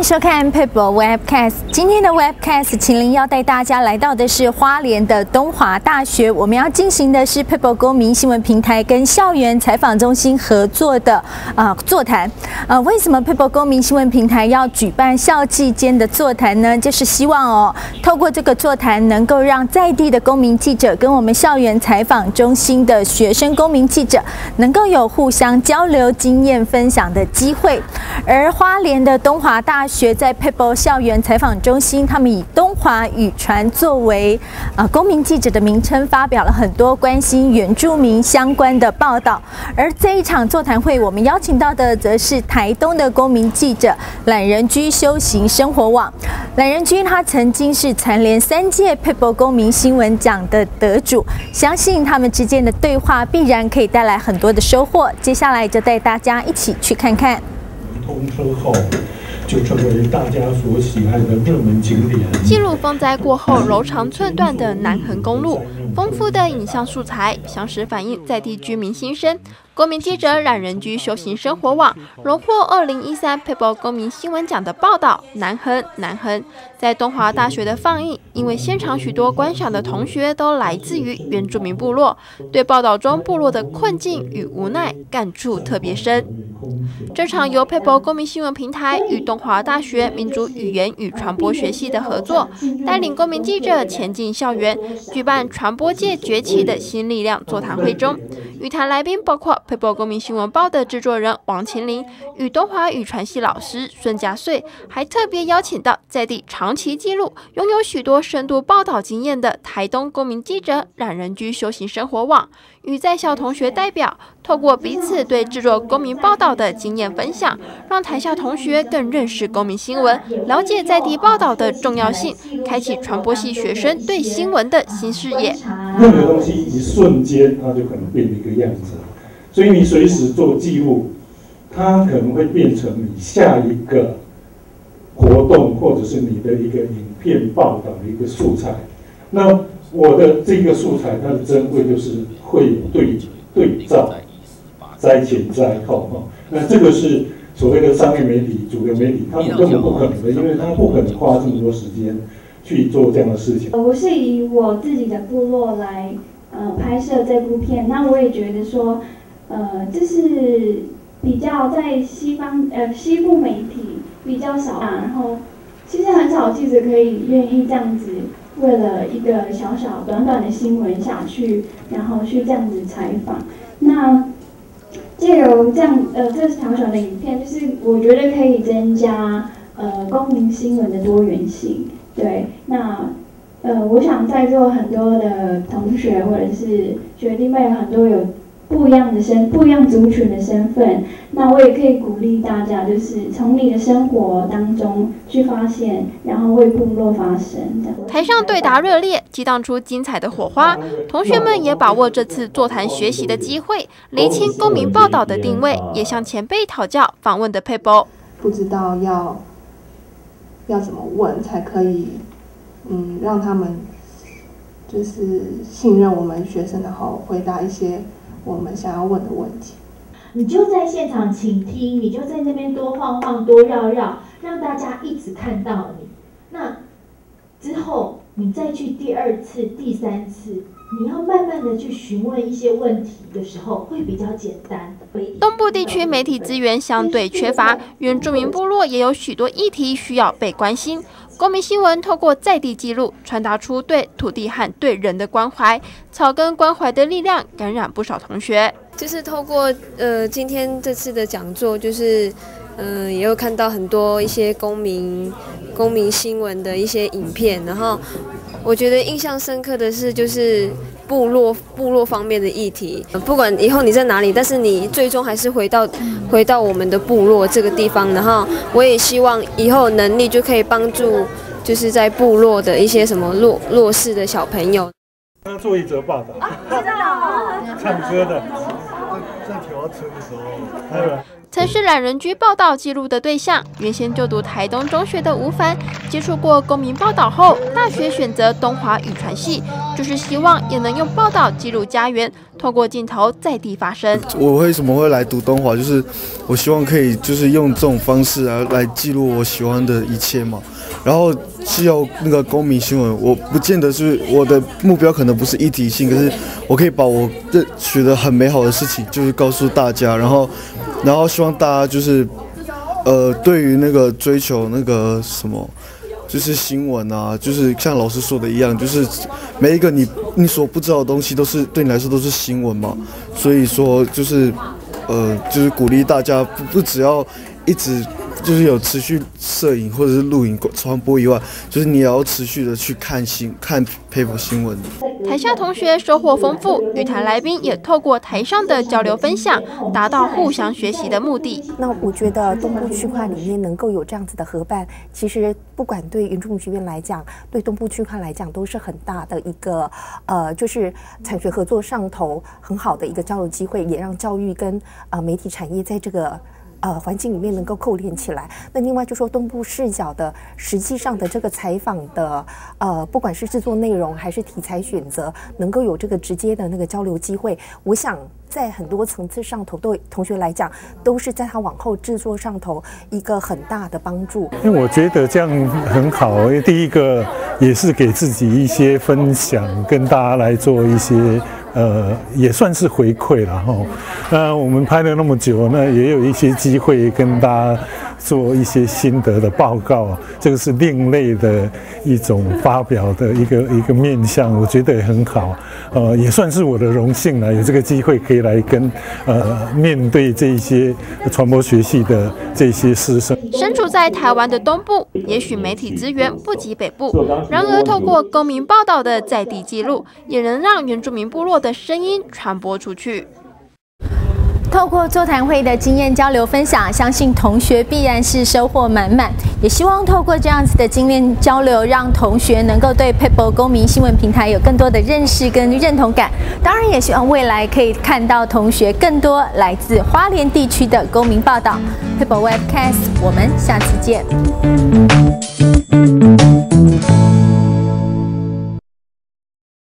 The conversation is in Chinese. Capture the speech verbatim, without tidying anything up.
收看 People Webcast。今天的 Webcast， 秦林要带大家来到的是花莲的东华大学。我们要进行的是 People 公民新闻平台跟校园采访中心合作的啊、呃、座谈。呃，为什么 People 公民新闻平台要举办校际间的座谈呢？就是希望哦，透过这个座谈，能够让在地的公民记者跟我们校园采访中心的学生公民记者，能够有互相交流经验分享的机会。而花莲的东华大学在 People 校园采访中心，他们以东华语传作为呃公民记者的名称，发表了很多关心原住民相关的报道。而这一场座谈会，我们邀请到的则是台东的公民记者懒人居修行生活网。懒人居他曾经是蝉联三届 People 公民新闻奖的得主，相信他们之间的对话必然可以带来很多的收获。接下来就带大家一起去看看。 通车后，就成为大家所喜爱的热门景点。 记录风灾过后柔肠寸断的南横公路，丰富的影像素材，详实反映在地居民心声。公民记者懒人居修行生活网荣获二零一三 People 公民新闻奖的报道《南横南横》在东华大学的放映，因为现场许多观赏的同学都来自于原住民部落，对报道中部落的困境与无奈感触特别深。这场由 People 公民新闻平台与东华大学民族语言与传播学系的合作，带领公民记者前进校园，举办传播界崛起的新力量座谈会中，与谈来宾包括 People 公民新闻报的制作人王琴玲与东华语传系老师孙家穗，还特别邀请到在地长期记录、拥有许多深度报道经验的台东公民记者懒人居修行生活网与在校同学代表，透过彼此对制作公民报道的经验分享，让台下同学更认识公民新闻，了解在地报道的重要性，开启传播系学生对新闻的新视野。 任何东西一瞬间，它就可能变成一个样子，所以你随时做记录，它可能会变成你下一个活动或者是你的一个影片报道的一个素材。那我的这个素材，它的珍贵就是会对对照。灾前灾后哈，那这个是所谓的商业媒体、主流媒体，他们根本不可能的，因为他不可能花这么多时间去做这样的事情。 我是以我自己的部落来呃拍摄这部片，那我也觉得说，呃，这是比较在西方呃西部媒体比较少啊，然后其实很少记者可以愿意这样子，为了一个小小短短的新闻下去，然后去这样子采访，那。借由这样呃这小小的影片，就是我觉得可以增加呃公民新闻的多元性。对，那呃我想在座很多的同学或者是学弟妹有很多有不一样的身不一样族群的身份，那我也可以鼓励大家，就是从你的生活当中去发现，然后为部落发声的。 台上对答热烈，激荡出精彩的火花。同学们也把握这次座谈学习的机会，厘清公民报道的定位，也向前辈讨教访问的 People。 不知道要要怎么问才可以，嗯，让他们就是信任我们学生，然后回答一些我们想要问的问题。 你就在现场倾听，你就在那边多晃晃多绕绕，让大家一直看到你。那之后你再去第二次、第三次，你要慢慢的去询问一些问题的时候，会比较简单。 东部地区媒体资源相对缺乏，原住民部落也有许多议题需要被关心。公民新闻透过在地记录，传达出对土地和对人的关怀，草根关怀的力量感染不少同学。 就是透过呃今天这次的讲座，就是嗯、呃、也有看到很多一些公民公民新闻的一些影片，然后我觉得印象深刻的是就是部落部落方面的议题，不管以后你在哪里，但是你最终还是回到回到我们的部落这个地方，然后我也希望以后能力就可以帮助就是在部落的一些什么弱弱势的小朋友。 他做一则报道， 啊，知道， 唱歌的。 在调村的时候， 还有曾是懒人居报道记录的对象。原先就读台东中学的吴凡，接触过公民报道后，大学选择东华语传系，就是希望也能用报道记录家园，透过镜头在地发声。 我为什么会来读东华？就是我希望可以就是用这种方式啊来记录我喜欢的一切嘛。然后是要那个公民新闻，我不见得是我的目标，可能不是议题性，可是我可以把我觉得很美好的事情，就是告诉大家，然后，然后希望大家就是，呃，对于那个追求那个什么，就是新闻啊，就是像老师说的一样，就是每一个你你所不知道的东西，都是对你来说都是新闻嘛，所以说就是，呃，就是鼓励大家不不只要一直。就是有持续摄影或者是录影传播以外，就是你也要持续的去看新看 paper 新闻。 台下同学收获丰富，与台来宾也透过台上的交流分享，达到互相学习的目的。 那我觉得东部区块里面能够有这样子的合办，其实不管对原住民学院来讲，对东部区块来讲，都是很大的一个呃，就是产学合作上头很好的一个交流机会，也让教育跟呃媒体产业在这个。呃，环境里面能够扣连起来。那另外就说东部视角的，实际上的这个采访的，呃，不管是制作内容还是题材选择，能够有这个直接的那个交流机会，我想在很多层次上头，对同学来讲，都是在他往后制作上头一个很大的帮助。 因为我觉得这样很好，因为第一个也是给自己一些分享，跟大家来做一些。呃，也算是回馈了哈。那我们拍了那么久，那也有一些机会跟大家做一些心得的报告，这个是另类的一种发表的一个一个面向，我觉得也很好。呃，也算是我的荣幸了，有这个机会可以来跟呃面对这些传播学系的这些师生。 身处在台湾的东部，也许媒体资源不及北部，然而透过公民报道的在地记录，也能让原住民部落的声音传播出去。 透过座谈会的经验交流分享，相信同学必然是收获满满。也希望透过这样子的经验交流，让同学能够对 People 公民新闻平台有更多的认识跟认同感。当然，也希望未来可以看到同学更多来自花莲地区的公民报道。People Webcast， 我们下次见。